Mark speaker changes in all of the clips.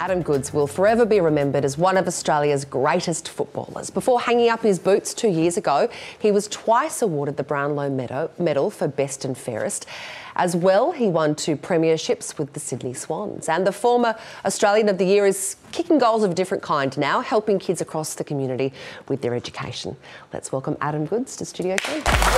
Speaker 1: Adam Goodes will forever be remembered as one of Australia's greatest footballers. Before hanging up his boots 2 years ago, he was twice awarded the Brownlow Medal for Best and Fairest. As well, he won 2 premierships with the Sydney Swans. And the former Australian of the Year is kicking goals of a different kind now, helping kids across the community with their education. Let's welcome Adam Goodes to Studio 10.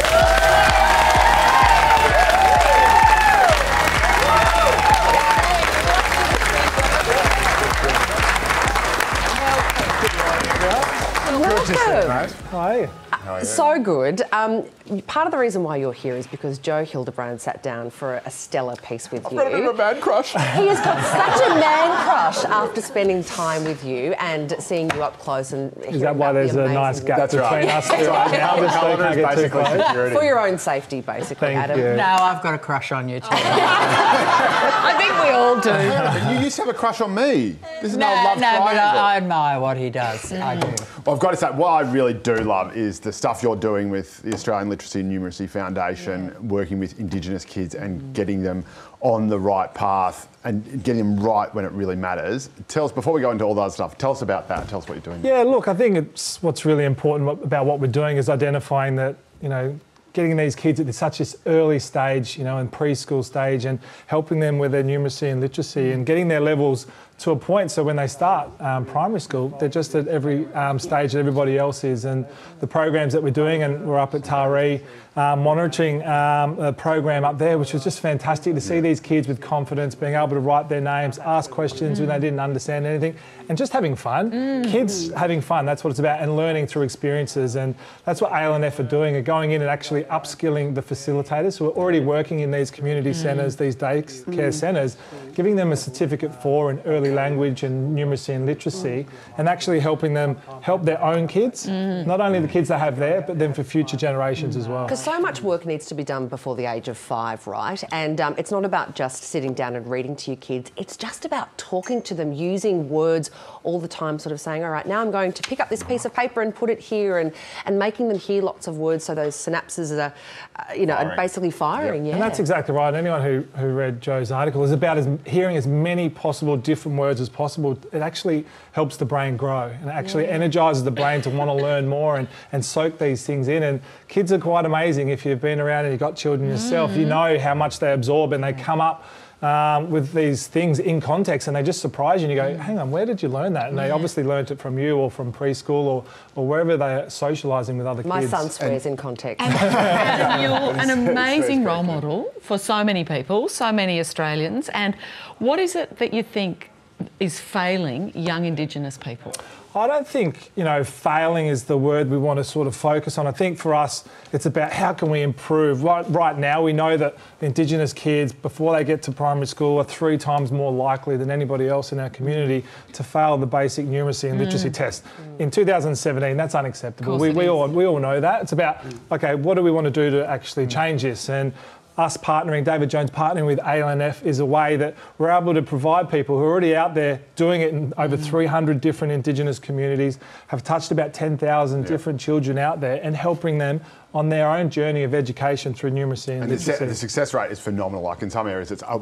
Speaker 1: Welcome.
Speaker 2: Hi.
Speaker 1: How are you? So good. Part of the reason why you're here is because Joe Hildebrand sat down for a stellar piece with you.
Speaker 2: I've got a bit of a man crush.
Speaker 1: He has got such a man crush after spending time with you and seeing you up close and
Speaker 2: Is that why there's a nice gap between us two right now? Just so you can't get too close?
Speaker 1: For your own safety, basically,
Speaker 2: Thank
Speaker 1: Adam.
Speaker 2: you.
Speaker 3: No, I've got a crush on you too. I think we all do.
Speaker 4: You used to have a crush on me. This is
Speaker 3: No,
Speaker 4: no love
Speaker 3: but
Speaker 4: triangle.
Speaker 3: I admire what he does. I do.
Speaker 4: Well, I've got to say, what I really do love is the stuff you're doing with the Australian Literacy and Numeracy Foundation, working with Indigenous kids and getting them on the right path and getting them right when it really matters. Tell us, before we go into all the other stuff, tell us about that. Tell us what you're doing.
Speaker 2: Yeah, look, I think what's really important about what we're doing is identifying that, getting these kids at such an early stage, in preschool stage, and helping them with their numeracy and literacy and getting their levels to a point so when they start primary school, they're just at every stage that everybody else is. And the programs that we're doing, and we're up at Taree monitoring a program up there, which was just fantastic to see these kids with confidence, being able to write their names, ask questions when they didn't understand anything, and just having fun. Kids having fun, that's what it's about, and learning through experiences. And that's what ALNF are doing, are going in and actually upskilling the facilitators who are already working in these community centres, these daycare centres, giving them a certificate for an early language and numeracy and literacy, and actually helping them help their own kids, not only the kids they have there, but then for future generations as well.
Speaker 1: Because so much work needs to be done before the age of 5, right? And it's not about just sitting down and reading to your kids. It's just about talking to them, using words all the time, sort of saying, all right, now I'm going to pick up this piece of paper and put it here, and making them hear lots of words so those synapses are, are basically firing.
Speaker 2: And that's exactly right. Anyone who read Joe's article is about hearing as many possible different words as possible. It actually helps the brain grow and it actually energises the brain to want to learn more and soak these things in. And kids are quite amazing. If you've been around and you've got children yourself, you know how much they absorb, and they come up with these things in context and they just surprise you and you go, hang on, where did you learn that? And they obviously learnt it from you or from preschool or wherever they're socialising with other kids.
Speaker 1: My son swears in context.
Speaker 5: And you're an amazing role model for so many people, so many Australians. And what is it that you think is failing young Indigenous people?
Speaker 2: I don't think, failing is the word we want to sort of focus on. I think for us, it's about how can we improve. Right now, we know that Indigenous kids, before they get to primary school, are 3 times more likely than anybody else in our community to fail the basic numeracy and literacy test. In 2017, that's unacceptable. We all know that. It's about, okay, what do we want to do to actually change this? And us partnering, David Jones partnering with ALNF is a way that we're able to provide people who are already out there doing it in over 300 different Indigenous communities, have touched about 10,000 different children out there, and helping them on their own journey of education through numeracy and literacy.
Speaker 4: The success rate is phenomenal. Like in some areas, it's a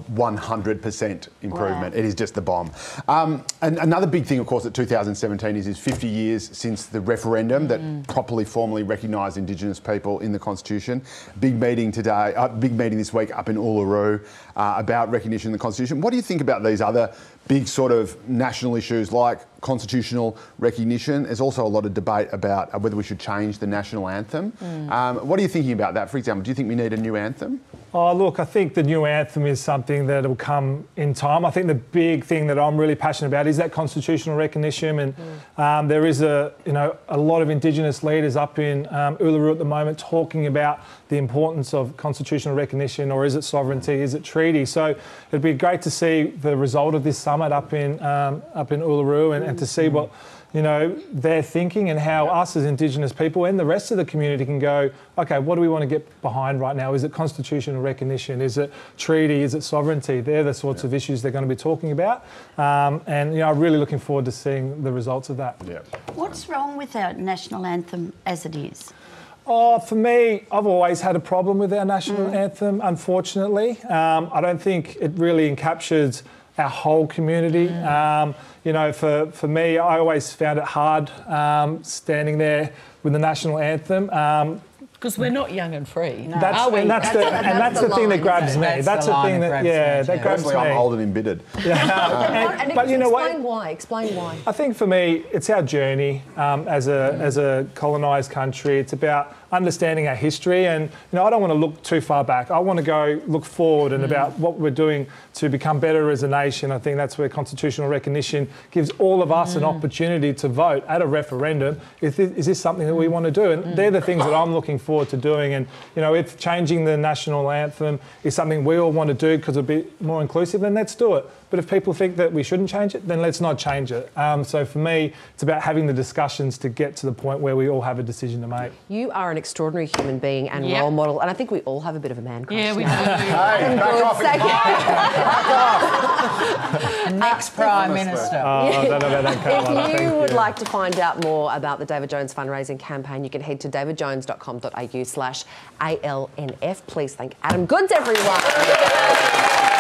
Speaker 4: 100% improvement. Wow. It is just the bomb. And another big thing, of course, at 2017 is 50 years since the referendum that properly, formally recognised Indigenous people in the Constitution. Big meeting today, big meeting this week up in Uluru about recognition in the Constitution. What do you think about these other big sort of national issues like constitutional recognition? There's also a lot of debate about whether we should change the national anthem. What are you thinking about that? For example, do you think we need a new anthem?
Speaker 2: Oh, look, I think the new anthem is something that will come in time. I think the big thing that I'm really passionate about is that constitutional recognition. And there is a lot of Indigenous leaders up in Uluru at the moment talking about the importance of constitutional recognition, or is it sovereignty, is it treaty? So it'd be great to see the result of this summit up in Uluru and to see what they're thinking and how us as Indigenous people and the rest of the community can go, okay, what do we want to get behind right now? Is it constitutional recognition? Is it treaty? Is it sovereignty? They're the sorts of issues they're going to be talking about. And I'm really looking forward to seeing the results of that.
Speaker 4: Yeah.
Speaker 6: What's wrong with our national anthem as it is?
Speaker 2: Oh, for me, I've always had a problem with our national anthem, unfortunately. I don't think it really encaptures our whole community. You know, for me, I always found it hard standing there with the national anthem.
Speaker 5: Because we're not young and free.
Speaker 6: No.
Speaker 2: That's,
Speaker 5: Are we?
Speaker 2: and that's the thing that grabs me.
Speaker 3: That's the line that grabs me,
Speaker 2: that grabs me.
Speaker 4: Personally, I'm old and embittered.
Speaker 2: But you know what?
Speaker 1: Explain why. Explain why.
Speaker 2: I think for me, it's our journey as a colonised country. It's about understanding our history, and you know, I don't want to look too far back. I want to go look forward and about what we're doing to become better as a nation. I think that's where constitutional recognition gives all of us an opportunity to vote at a referendum. Is this something that we want to do? And they're the things that I'm looking forward to doing. And you know, if changing the national anthem is something we all want to do because it'll be more inclusive, then let's do it. But if people think that we shouldn't change it, then let's not change it. So for me, it's about having the discussions to get to the point where we all have a decision to make.
Speaker 1: You are an extraordinary human being and role model, and I think we all have a bit of a man crush.
Speaker 5: Yeah, we do.
Speaker 4: Hey, back off.
Speaker 3: Next Prime Minister.
Speaker 1: If you would like to find out more about the David Jones fundraising campaign, you can head to davidjones.com.au/ALNF. Please thank Adam Goods, everyone.